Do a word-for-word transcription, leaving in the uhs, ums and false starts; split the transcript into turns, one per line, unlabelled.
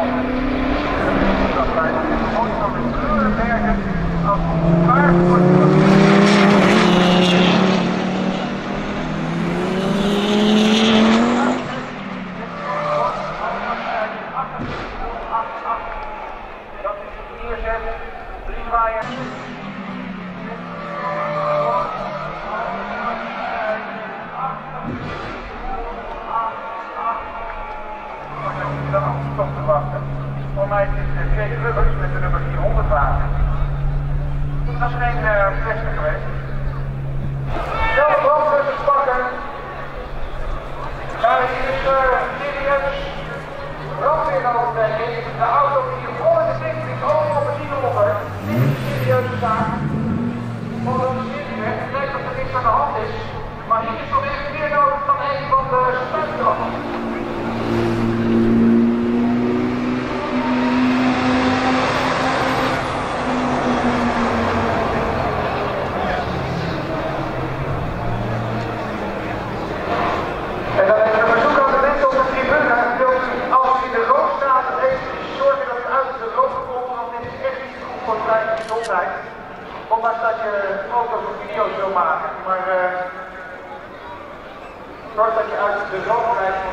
Voor mij is het Jake Rubbers met de nummer vierhonderd wagen. Dat was geen uh, beste geweest. Zelf brandweer pakken. Daar is uh, serieus brandweerovertreding. De auto die vol in de zicht is over op het hieronder. Dit is een serieuze zaak. Voor de zitweg. Ik weet dat er niks aan de hand is. Maar hier is nog even meer nodig dan een van de spuitkrachten. Ondanks dat je foto's of video's wil maken, maar uh, zorg dat je uit de rook blijft.